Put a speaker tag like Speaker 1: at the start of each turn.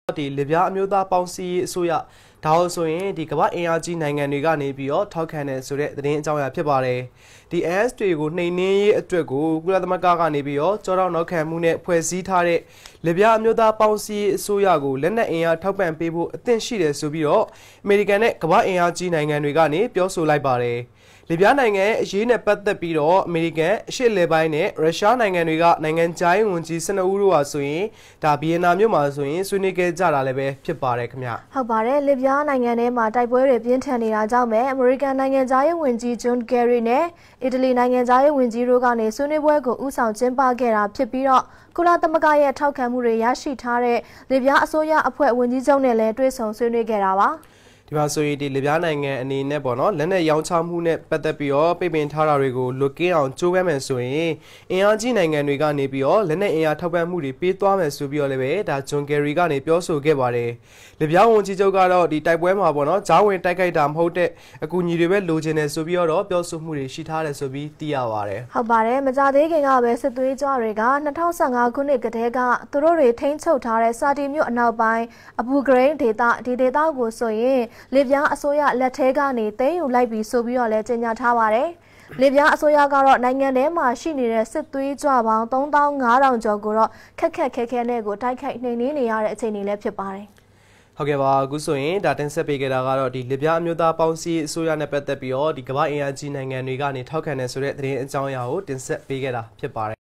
Speaker 1: ဒီလဗျာအမျိုးသားပေါင်းစည်းအစိုးရဒါဟုတ်ဆိုရင်ဒီကမ္ဘာအင်အားကြီးနိုင်ငံတွေကနေပြီးတော့ထောက်ခံတယ်ဆိုတဲ့သတင်းအကြောင်းအရာဖြစ်ပါတယ်ဒီ AS တွေကိုနှိမ်နင်းရေးအတွက်ကိုကုလသမဂ္ဂကနေပြီးတော့ကြောတော့နောက်ခံမှုနဲ့ဖွဲ့စည်းထားတဲ့လဗျာအမျိုးသားပေါင်းစည်းအစိုးရကိုလက်နက်အင်အားထောက်ပံ့ပေးဖို့အသင့်ရှိတယ်ဆိုပြီးတော့အမေရိကန်နဲ့ကမ္ဘာအင်အားကြီးနိုင်ငံတွေကနေပြောဆိုလိုက်ပါတယ်လဗျာနိုင်ငံရဲ့အရေးနဲ့ပတ်သက်ပြီးတော့အမေရိကန်အရှေ့လေပိုင်းနဲ့ရုရှားနိုင်ငံတွေကနိုင်ငံခြားရေးဝန်ကြီး12ဦးတို့ဟာဆိုရင်ဒါဗီယက်နမ်မြို့မှာဆိုရင်ဆွေးနွေးခဲ့ကြတာလည်းပဲဖြစ်ပါတယ်ခင်ဗျ
Speaker 2: ဟုတ်ပါတယ်လဗျာနိုင်ငံထဲမှာတိုက်ပွဲတွေပြင်းထန်နေတာကြောင့်ပဲအမေရိကန်နိုင်ငံခြားရေးဝန်ကြီးဂျွန်ကယ်ရီနဲ့အီတလီနိုင်ငံခြားရေးဝန်ကြီးတို့ကနေဆွေးနွေးပွဲကိုဦးဆောင်ကျင်းပခဲ့တာဖြစ်ပြီးတော့ကုလသမဂ္ဂရဲ့ထောက်ခံမှုတွေရရှိထားတဲ့လဗျာအစိုးရအဖွဲ့ဝန်ကြီးချုပ်နဲ့လည်းတွေ့ဆုံဆွေးနွေးခဲ့တာပါ
Speaker 1: ဒီမှာဆိုရင်ဒီလဗျာနိုင်ငံအနေနဲ့ပေါ့နော်လက်နက်ရောင်းချမှုနဲ့ပတ်သက်ပြီးတော့ပိတ်ပင်ထားတာတွေကိုလွတ်ကင်းအောင်ကြိုးပမ်းမယ်ဆိုရင်အင်အားကြီးနိုင်ငံတွေကနေပြီးတော့လက်နက်အင်အားထောက်ပံ့မှုတွေပေးသွားမယ်ဆိုပြီးတော့လည်းပဲဒါဂျွန်ကယ်ရီကနေပြောဆိုခဲ့ပါတယ်လဗျာဝန်ကြီးချုပ်ကတော့ဒီတိုက်ပွဲမှာပေါ့နော်ဂျားဝင်တိုက်ခိုက်တာမဟုတ်တဲ့အကူအညီတွေပဲလိုချင်တယ်ဆိုပြီးတော့ပြောဆိုမှုတွေရှိထားတယ်ဆိုပြီးသိရပါတယ်
Speaker 2: ဟုတ်ပါတယ်မကြသေးခင်ကပဲစစ်သွေးကြွတွေက2015ခုနှစ်ကတည်းကသူတို့တွေထိန်းချုပ်ထားတဲ့စာတီမြို့အနောက်ပိုင်းအဘူဂရိန်းဒေသဒီဒေသကိုဆိုရင်လဗျာအစိုးရလက်ထဲကနေသိမ်းယူလိုက်ပြီးဆိုပြီးတော့လည်းကြေညာထားပါတယ်လဗျာအစိုးရကတော့နိုင်ငံထဲမှာရှိနေတဲ့စစ်သွေးကြွပေါင်း3500ကျော်ကိုတော့ခက်ခဲနဲ့ကိုတိုက်ခိုက်နှိမ်နင်းနေရတဲ့အခြေအနေလည်းဖြစ်ပါတယ်
Speaker 1: ဟုတ်ကဲ့ပါအခုဆိုရင်ဒါတင်ဆက်ပေးခဲ့တာကတော့ဒီလဗျာအမျိုးသားပေါင်းစည်းအစိုးရနဲ့ပတ်သက်ပြီးတော့ဒီကမ္ဘာအင်အားကြီးနိုင်ငံတွေကနေထောက်ခံတယ်ဆိုတဲ့သတင်းအကြောင်းအရာကိုတင်ဆက်ပေးခဲ့တာဖြစ်ပါတယ်